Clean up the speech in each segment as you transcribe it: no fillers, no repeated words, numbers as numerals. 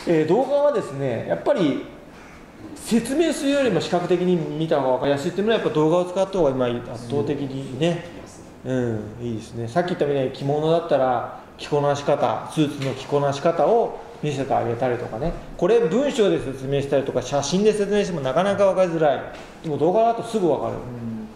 動画はですね、やっぱり説明するよりも視覚的に見た方が分かりやすいっていうのは、やっぱ動画を使った方が今圧倒的にね、いいですね。さっき言ったみたいに着物だったら着こなし方、スーツの着こなし方を見せてあげたりとかね、これ文章で説明したりとか写真で説明してもなかなか分かりづらい。でも動画だとすぐ分かる。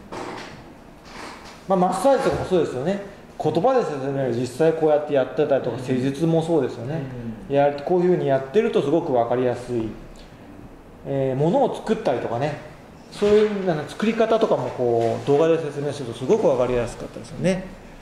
マッサージとかもそうですよね。言葉で説明より実際こうやってやってたりとか、施術もそうですよね。こういうふうにやってるとすごく分かりやすい。ものを作ったりとかね、そういう作り方とかもこう動画で説明するとすごく分かりやすかったですよね。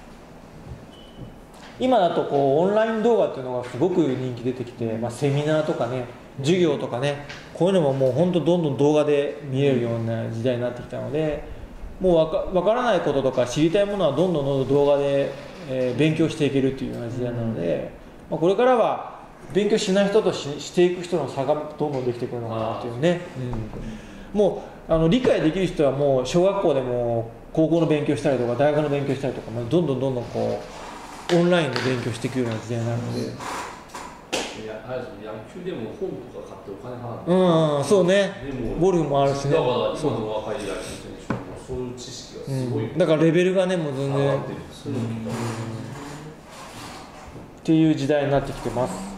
今だとこうオンライン動画っていうのがすごく人気出てきて、セミナーとかね、授業とかね、こういうのももう本当どんどん動画で見えるような時代になってきたので、もう分からないこととか知りたいものはどんどん動画で、勉強していけるっていうような時代なので、これからは勉強しない人としていく人の差がどんどんできてくるのかなっていうね、もう理解できる人はもう小学校でも高校の勉強したりとか大学の勉強したりとか、どんどんこうオンラインで勉強していくような時代になるので、 野球でも本とか買ってお金払って、 そうね、ゴルフもあるしね、 だから今の若い野球選手はそういう知識がすごい、 だからレベルがねもう全然っていう時代になってきてます。